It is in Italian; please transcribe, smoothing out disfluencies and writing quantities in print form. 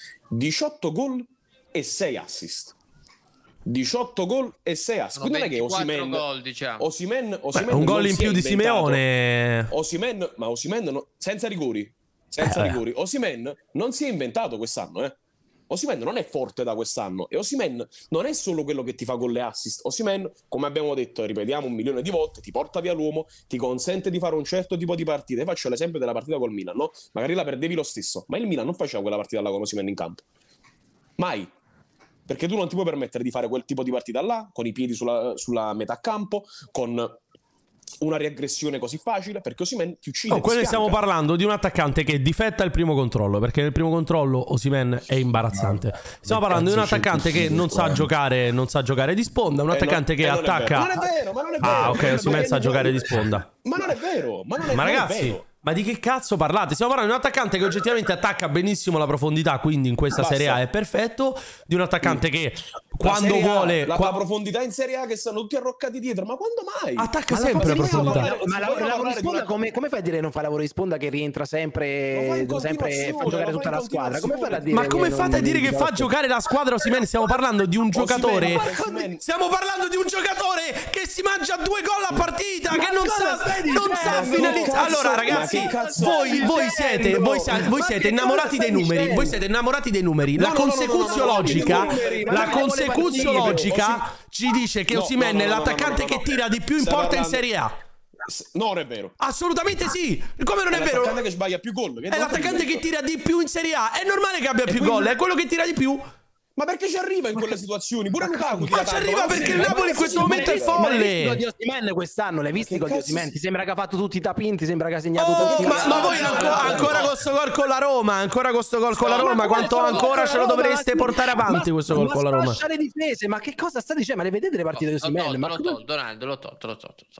18 gol e 6 assist. 18 gol e 6 assist. Quindi non è che Osimhen gol, diciamo. Osimhen un gol in più di Simeone. Osimhen senza rigori. Senza rigori. Osimhen non si è inventato quest'anno, Osimhen non è forte da quest'anno e Osimhen non è solo quello che ti fa gol e assist. Osimhen, come abbiamo detto e ripetiamo 1.000.000 di volte, ti porta via l'uomo, ti consente di fare un certo tipo di partita. Io faccio l'esempio della partita col Milan, no? Magari la perdevi lo stesso, ma il Milan non faceva quella partita là con Osimhen in campo. Mai. Perché tu non ti puoi permettere di fare quel tipo di partita là, con i piedi sulla metà campo, con una riaggressione così facile, perché Osimhen ti uccide. No, quello stiamo parlando di un attaccante che difetta il primo controllo, perché nel primo controllo Osimhen è imbarazzante. Stiamo parlando di un attaccante che non sa giocare di sponda, un attaccante che attacca. Ma non è vero, ma non è vero. Ah, ok, Osimhen sa giocare di sponda. Ma non è vero, ma ragazzi, ma di che cazzo parlate? Stiamo parlando di un attaccante che oggettivamente attacca benissimo la profondità, quindi in questa Serie A è perfetto. Di un attaccante che quando vuole la profondità in Serie A che stanno tutti arroccati dietro, ma quando mai? Attacca sempre la profondità. Ma lavoro di sponda come fai a dire non fa lavoro di sponda che rientra sempre fa giocare tutta la squadra? Come fai a dire? Ma come fate a dire che fa giocare la squadra Osimhen? Stiamo parlando di un giocatore. Stiamo parlando di un giocatore che si mangia 2 gol a partita, che non sa finalizzare. Allora ragazzi, voi siete innamorati dei numeri. Voi siete innamorati dei numeri. La consecuzione logica ci dice che Osimhen è l'attaccante che tira di più in porta in Serie A. No, non è vero. Assolutamente sì. Come non è vero? È l'attaccante che sbaglia più gol. È l'attaccante che tira di più in Serie A. È normale che abbia più gol. È quello che tira di più. Ma perché ci arriva in quelle situazioni? Pure Lukaku. Ma ci arriva perché il Napoli in questo momento è folle. Ma di Osimhen quest'anno, l'hai visto con Osimhen? Ti sembra che ha fatto tutti i tapin? Ti sembra che ha segnato tutti? Ma voi ancora con sto gol con la Roma, quanto ancora ce lo dovreste portare avanti questo gol con la Roma? Ma difese, ma che cosa sta dicendo? Ma le vedete le partite di Osimhen? L'ho tolto.